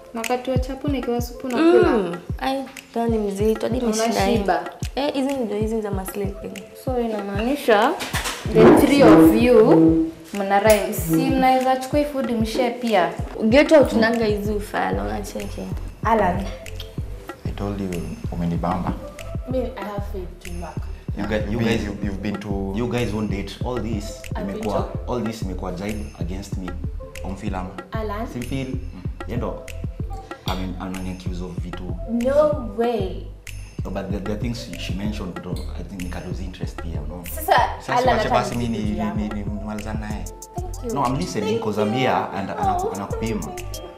Wakati wa chapo nikiwa supu na kula. Ai, ndani mzito hadi nimeshiba. Hizi za sleeping. So inamaanisha the three of you mna rhyme. Si mnaweza chukua food mshare pia. Geto tunanga hizo ufala unacheke. Alan, I told you umenibamba. Me, I have faith to work. You've been to. You guys won't date. All this imekuwa jibe against me. Film. Alan? Simple. Yendo. I'm accused of vitu. No way. No, but the things she mentioned, I think it was interest here, no. Sasa Alan Basi mimi ni malizana naye. No, I'm listening because I'm here and anakupima.